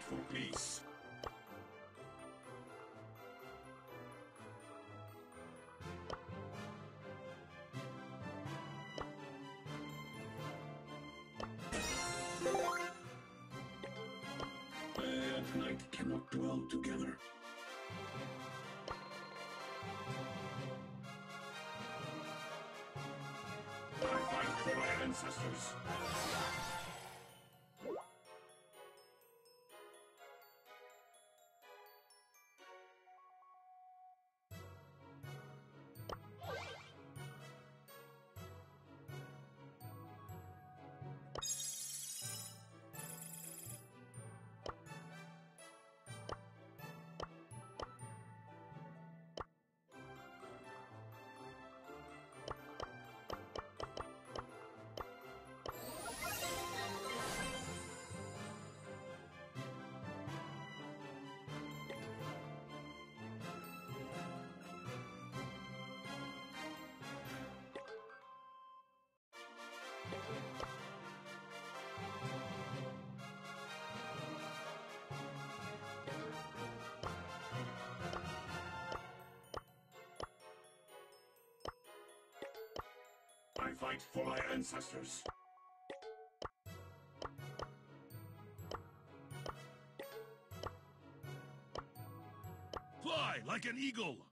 for peace. Day and night cannot dwell together. I fight for my ancestors. I fight for my ancestors. Fly like an eagle!